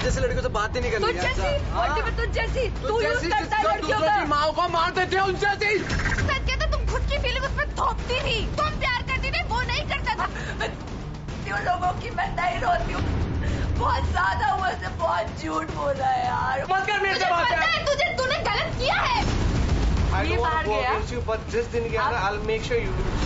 तुम्हारे जैसे लड़कियों से बात ही नहीं करनी है। तुझ जैसी तू यूज करता है लड़कियों का। माँ को मार देते हो उनसे। सच कहते तुम खुद की फीलिंग उसमें थोपती थी। तुम प्यार करती थी, वो नहीं करता था। मैं लोगों की मैं नहीं रोती हूँ। बहुत ज्यादा हुआ से बहुत झूठ बोला है यार। मत कर मेरे से बात। पता है तुझे, तूने गलत किया है। ये बाहर गया। पर जिस दिन गया ना, I'll make sure you do।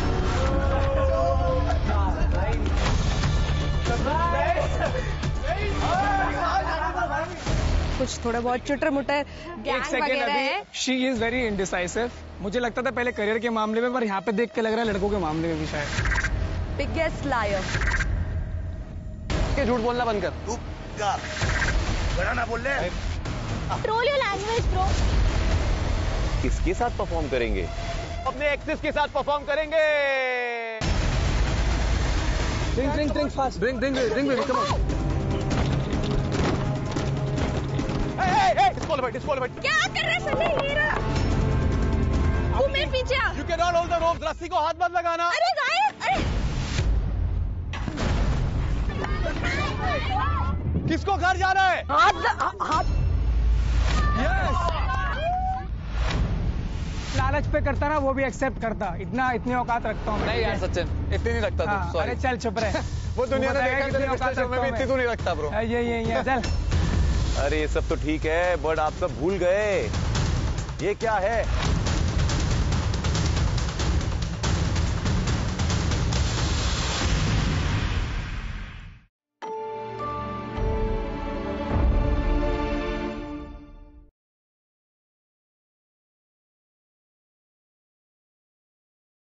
कुछ थोड़ा बहुत चुटर मुटर गैंग वगैरह है। She is very indecisive. मुझे लगता था पहले करियर के मामले में, पर यहाँ पे देख के लग रहा है लड़कों के मामले में भी शायद। Biggest liar. झूठ बोलना बंद कर। तू क्या बड़ा ना बोल रहे। Control your language bro. किसके साथ परफॉर्म करेंगे? अपने एक्सेस के साथ परफॉर्म करेंगे। Drink fast. Drink come on. Disqualified. क्या कर रहे संजय? ये रहा। तू मेरे पीछे आ। You can not hold the rope. रस्सी को हाथ मत लगाना। अरे गायब। अरे किसको घर जाना है? हाथ। लालच पे करता ना, वो भी एक्सेप्ट करता। इतनी औकात रखता हूँ। नहीं यार सचिन, इतनी नहीं रखता तू। अरे चल चुप रहे। वो दुनिया ने देखा तेरे औकात में भी इतनी तू नहीं रखता ब्रो। ये चल। अरे ये सब तो ठीक है, बट आप सब भूल गए ये क्या है।